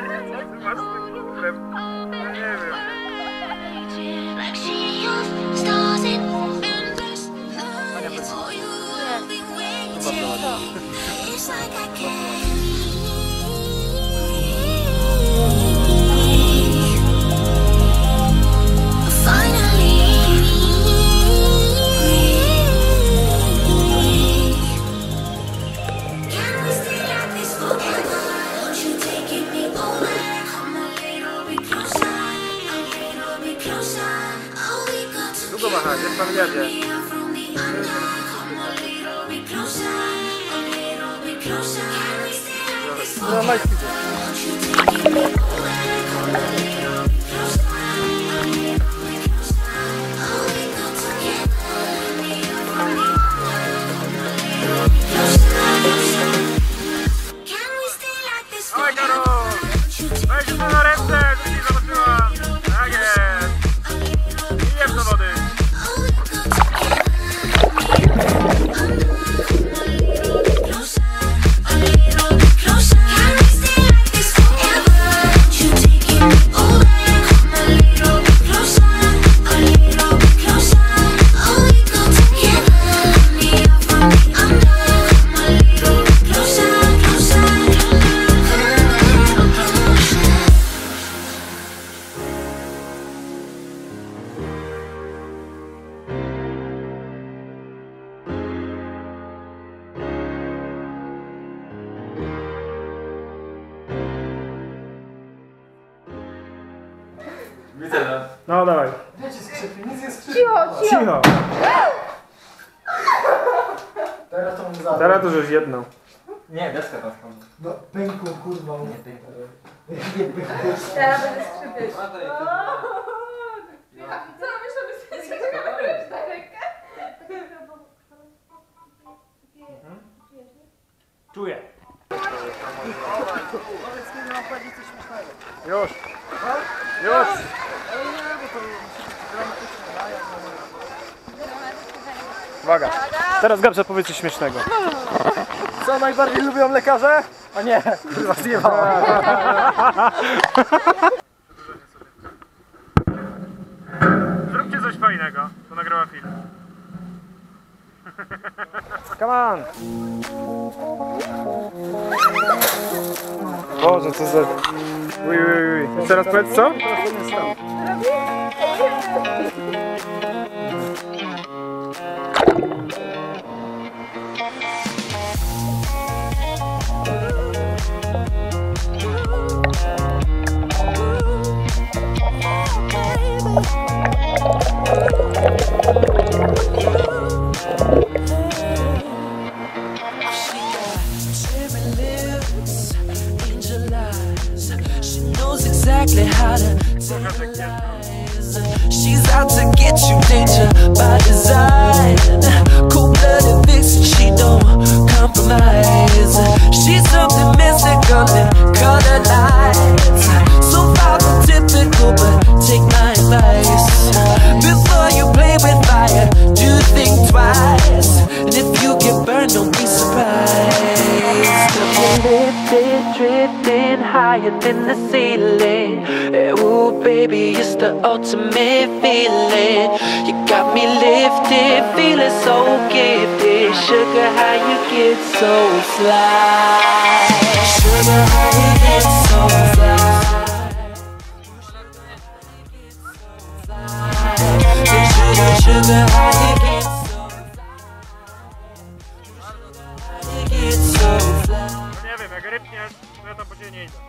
masz z tym kuplem? Ja nie wiem. Długo machać, jest pan jadzie. No, majski. Oj, Karol! Weź tu na ręce, tu się zobaczyłam! Tak jest! I jem do wody! Widzę nas. No dawaj. Nic nie skrzypi. Cicho. Teraz to mu zabrać. Teraz to już jedną. Nie, deskę tam skąd. No pękło kurwa. Nie pękło. Nie pękło. Teraz będę skrzypieć. Co, myślę, że kamerę na rękę? Czuję. Już. Już. Uwaga. Teraz Gabcia powiedz coś śmiesznego. Co najbardziej lubią lekarze? A nie, kurwa zjebałem. Zróbcie coś fajnego, to nagrywa film. Come on! Boże, co za... Uj. Teraz powiedz co? Exactly how to tantalize. She's out to get you, danger by design. Cold-blooded vixen, she don't compromise. She's something mystical in color lights. So far from typical, but take my advice. Before you play with fire, do think twice. And if you get burned, don't be surprised. Lifted, drifting higher than the ceiling. Ooh, baby, it's the ultimate feeling. You got me lifted, feeling so gifted. Sugar, how you get so fly? Sugar, how you get so fly? Sugar, how you get so fly? No nie wiem, jak rybniesz, to ja tam po ciebie nie idę.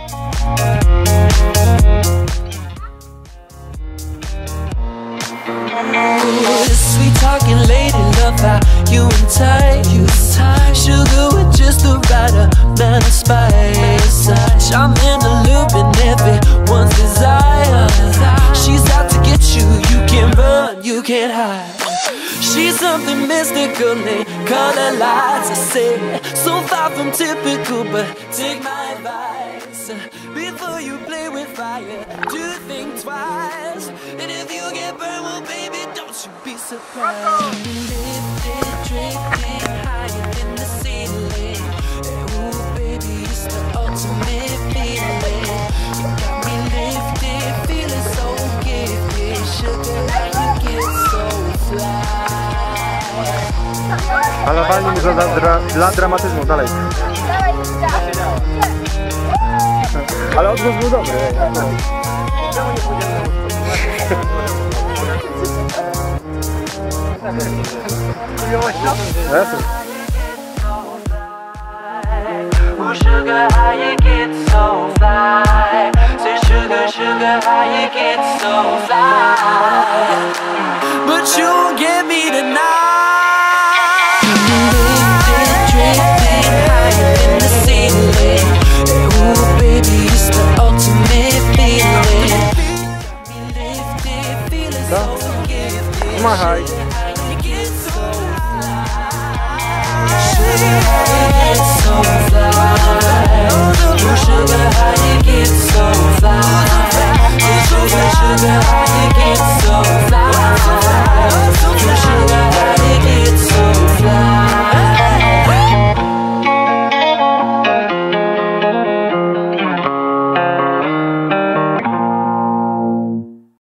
Sweet talking lady, love how you and tight. Sugar with just the right amount of spice. Charming, alluring, everyone's desire. She's out to get you, you can't run, you can't hide. She's something mystical, they color lights. I say, so far from typical, but take my advice. Before you play with fire, do think twice. And if you get burned, well, baby, don't you be surprised. Lifted, drifting higher than the ceiling. Ooh, baby, it's the ultimate feeling. idealnie dla dramatyzmu, dalej. Ale odgłos był dobry. Oh sugar, how you get so fly? Say sugar, sugar, how you get so fly? But you